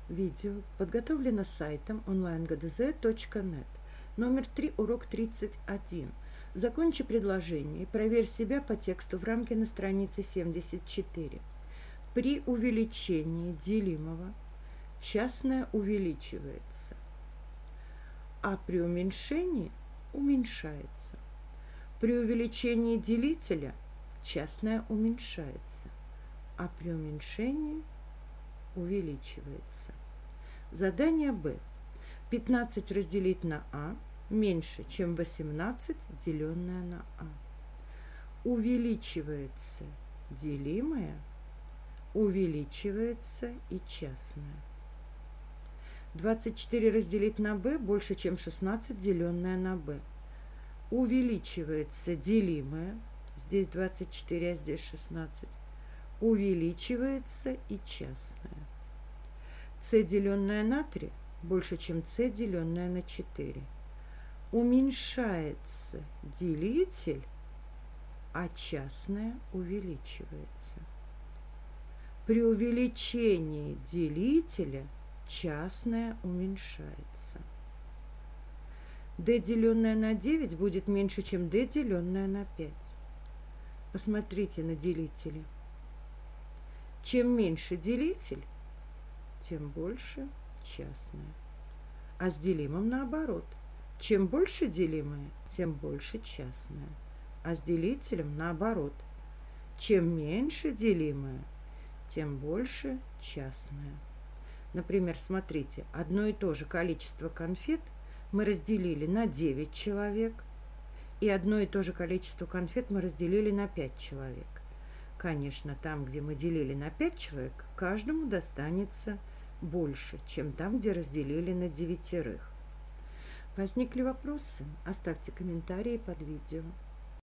Видео подготовлено сайтом onlinegdz.net. Номер 3, урок 31. Закончи предложение и проверь себя по тексту в рамке на странице 74. При увеличении делимого частное увеличивается, а при уменьшении уменьшается. При увеличении делителя частное уменьшается, а при уменьшении увеличивается. Задание Б. 15 разделить на А меньше, чем 18, деленное на А. Увеличивается делимое, увеличивается и частное. 24 разделить на Б больше, чем 16, деленное на Б. Увеличивается делимое, здесь 24, а здесь 16. Увеличивается и частное. С деленное на 3 больше, чем с деленное на 4. Уменьшается делитель, а частное увеличивается. При увеличении делителя частное уменьшается. D деленное на 9 будет меньше, чем D деленное на 5. Посмотрите на делители. Чем меньше делитель, тем больше частное. А с делимым наоборот. Чем больше делимое, тем больше частное. А с делителем наоборот. Чем меньше делимое, тем больше частное. Например, смотрите, одно и то же количество конфет мы разделили на 9 человек, и одно и то же количество конфет мы разделили на 5 человек. Конечно, там, где мы делили на 5 человек, каждому достанется больше, чем там, где разделили на 9. Возникли вопросы? Оставьте комментарии под видео.